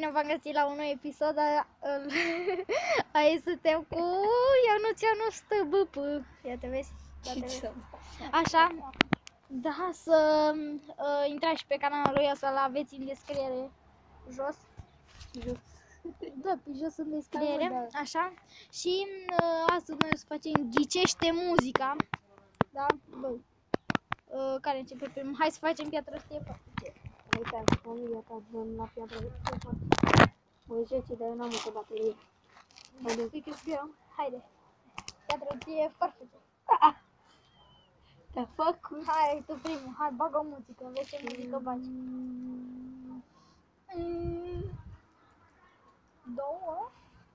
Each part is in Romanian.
bine v-am găsit la un nou episod. Aici suntem cu Ionuț STBP. Ia te vezi? Așa. Da, să intrați pe canalul lui, o să-l aveți în descriere jos. Da, pe jos în descriere, așa. Și astăzi noi o să facem Ghicește muzica. Da? Bă. Care începe primul? Hai să facem piatră Ștefan. Uite, familia ta, la piatră Ștefan. Mă ziceți, dar eu n-am încă baterie. Haide. Piatră Ștefan. Te-a făcut? Hai, tu primul. Hai, bagă o muzică. Vezi ce muzică bagi. Două.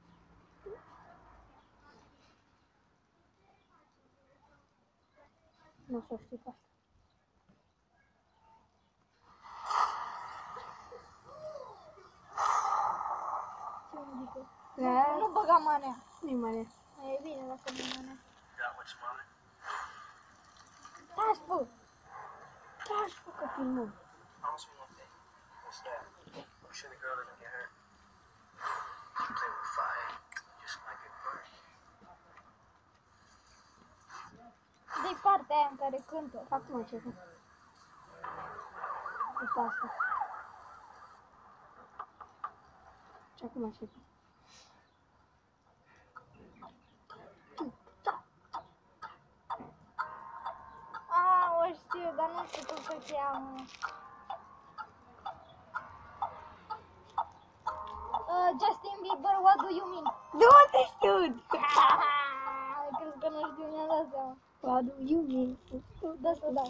Nu o să știu pe asta. Ce muzică? Da? Nu băga manea. Nu-i mare. E bine dacă nu e manea. Taci, bă! Taci, bă, că filmăm. De partea aia în care cântă. Acum ce fac? După asta. Și acum ce fac? O știu, dar nu știu cum se cheamă. Justin Bieber, what do you mean? Nu te știu! Crezi că nu știu, mi-am dat seama. What do you mean? Da, să dau.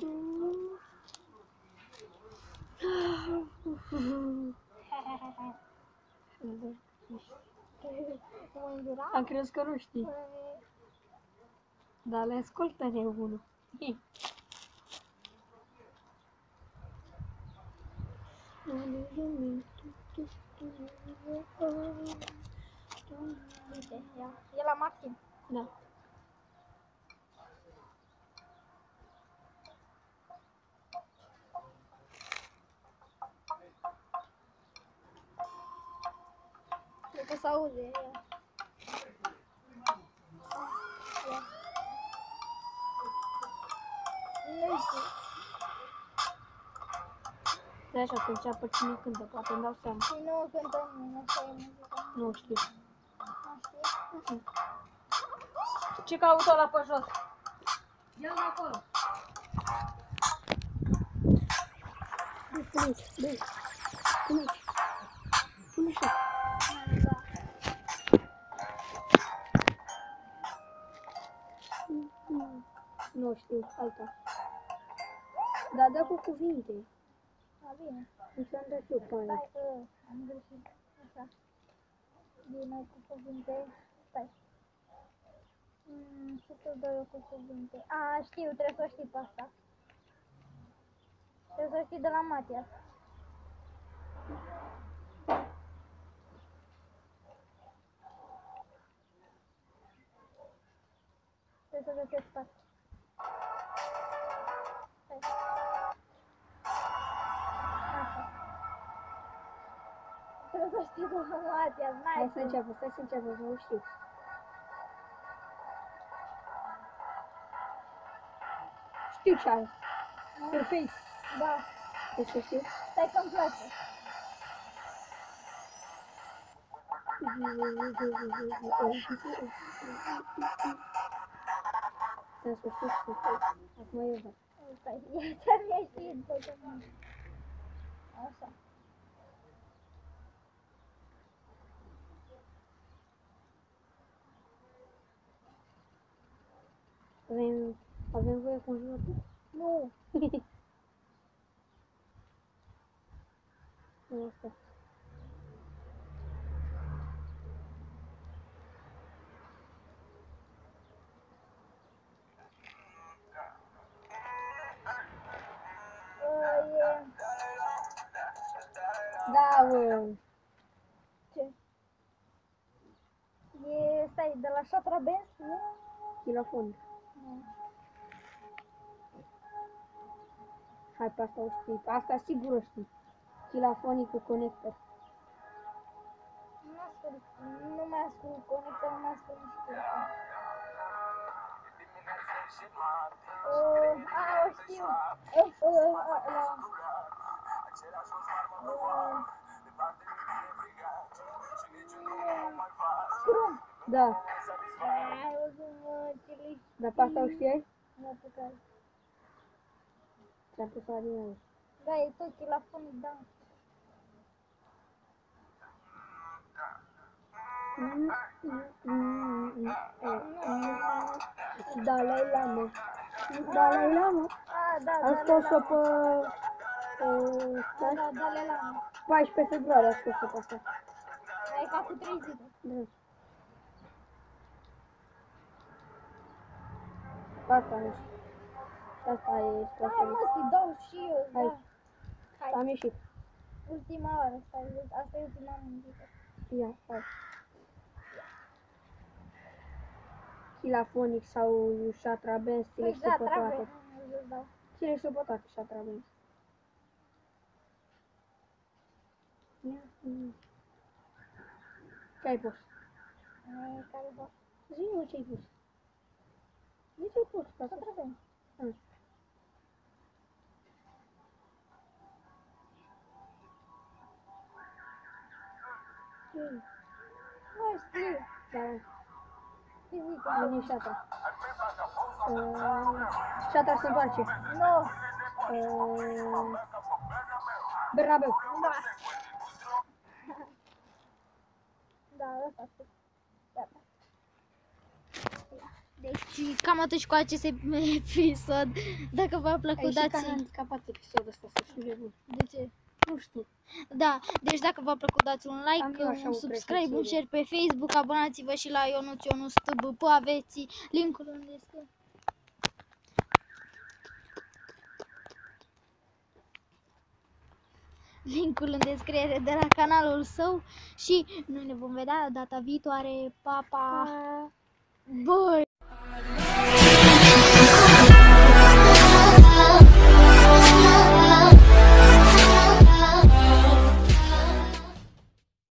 Mă îndura? Am crezut că nu știi. Dar le ascultă nebunul. Uite, ia. E la maxim. Da. Cred că se aude. Ia. Ia. Nu știu. De așa că înceapă cine cântă, poate îmi dau seama. Și nu cântăm nimeni, așa e muzica. Nu știu. Nu știu. Ce caută ăla pe jos? Ia-l acolo. Pune-i, pune-i. Pune-i și. Da. Nu știu, alta. Da, da cu cuvinte. Da, bine. Nu ți-am dat eu pe aia. Stai că am greșit. Așa. Bine cu cuvinte. Stai. Ce să dau eu cu cuvinte? A, știu, trebuie să o știi pe asta. Trebuie să o știi de la Matias. Trebuie să găsesc pe asta. Stai. Așa. Trebuie să știi de la Matias. Hai să înceapă, stai să înceapă, să nu știu. Știu ce are. Surface. Da. Deci să știu. Stai că-mi place. Stai să știu, Surface. Acum eu văd. Stai, ți-am ieșit Pokémon. Așa. Avem voie cu un jucător? Nu. Nu, asta. Da, mă. Ce? E, stai, de la Shatra Benz? Nu? Xilofon. Nu. Hai, pe asta o știi. Asta sigur o știi. Xilofonii cu conector. Nu mai ascult conectă, nu mai ascult nici telefon. O știu. Scrum. Da. Ai văzut, mă, ce Dar pe asta o știai? Nu pe care. Ți-am pus la din aici. Da, e tot la fonic, da. Dalai Lama. Dalai Lama. Da, Am scos-o pe... Da, Dalai Lama. 14 februarie a scos-o pe asta. E ca cu 3 zile. Da. Asta nu știu. Asta e Hai, scosă. mă, să-i dau și eu, Hai. da. Hai, Am ieșit. ultima oară, stai, vezi, asta e ultima muzică. Ia, hai. Hilafonic sau Shatra Benz, ți le Păi știu da, pe trebuie, toate. nu dau. Ți le știu pe toate, Shatra Benz. Ce ai pus? Care vă? Zi-mă ce ai pus. Zi ce ai pus, ca să... Trebuie. Nu știu. Da, Ce zic? vine Shatra. Shatra se întoarce. Nu. Bernabeu. Da. Da, ăsta știu. Gata. Deci, cam atât și cu acest episod. Dacă v-a plăcut, dați... handicapat episodul ăsta, să știu de bun. De ce? Nu știu. Da, deci dacă v-a plăcut, dați un Am like, eu așa un o subscribe, un preferire. share pe Facebook, abonați-vă și la Ionuț TBP, aveți linkul în descriere. Linkul în descriere de la canalul său și noi ne vom vedea data viitoare. Pa, pa!